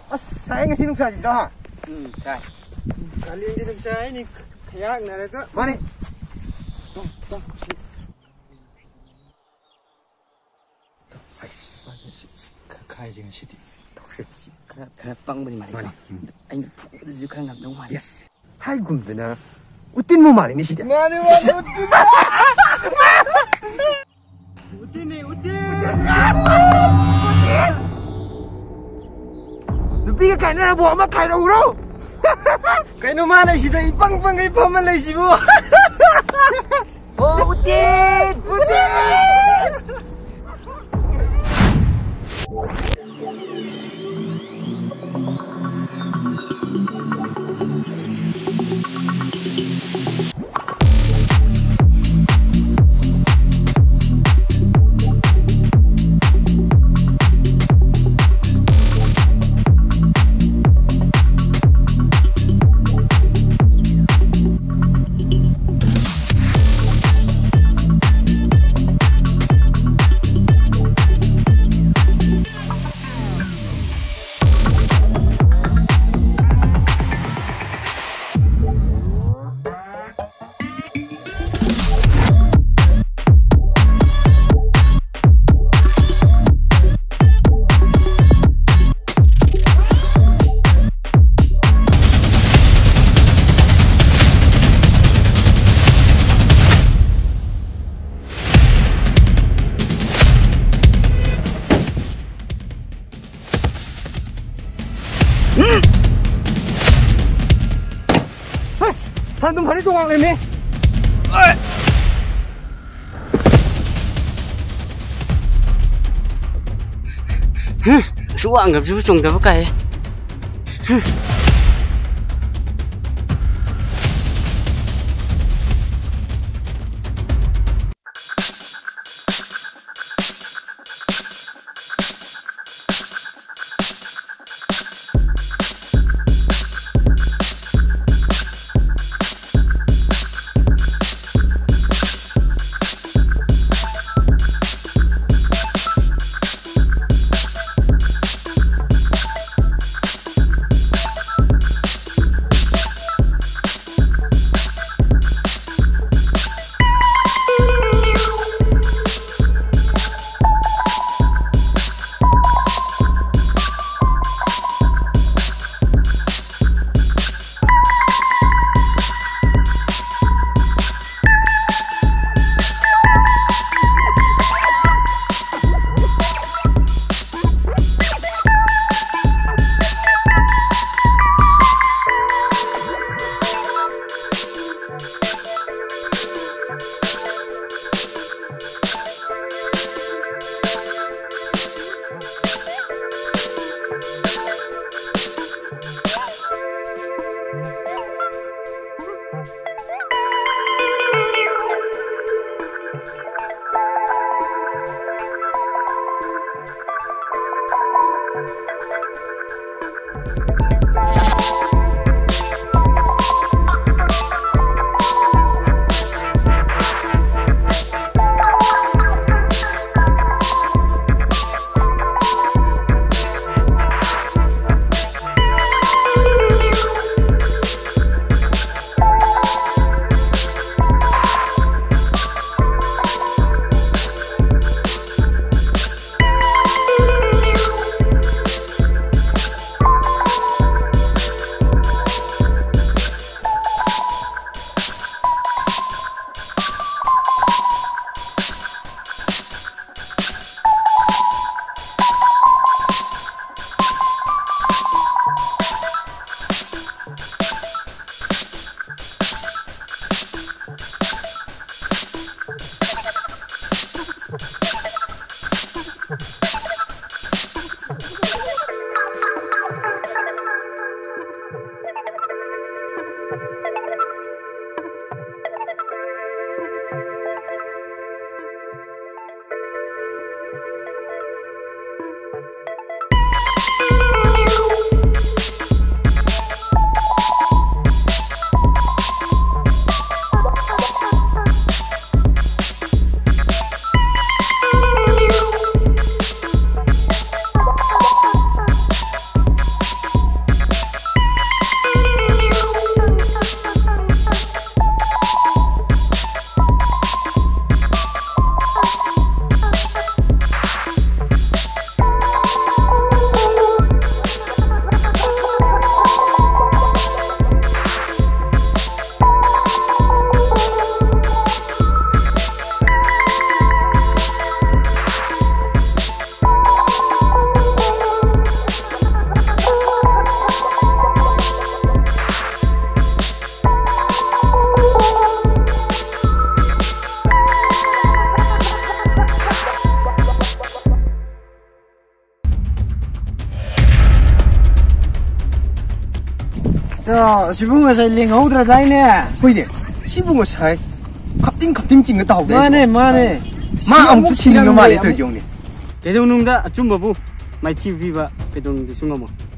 Saya ngasih nungsa juga ha. Sai. Kalian di nungsa ini kayak nara ke mana? Tuh. Khai jeung siti. Kena pang bani mari. Aing fu juga ngam dong mari. Yes. Hai gumdana. Utin mo mari ni siti. Mari utin. Utin nih, utin. Tapi cái này là bộ mà cái đâu đâu. Cái nó mà này chỉ thấy băng cái phơm mà này chỉ bộ. Oh, Utin. Hantum hari suang ini. Suang gặp chú trùng đâu cái. Sibung nga say ling hau dra dai ne. Hoide. Sibung sai. Kapting ching ta hau. Mane. Ma ang chu chin nga ma le ter jong ni. Kedong nung da achumba bu mai chi vi ba kedong di sunga mo.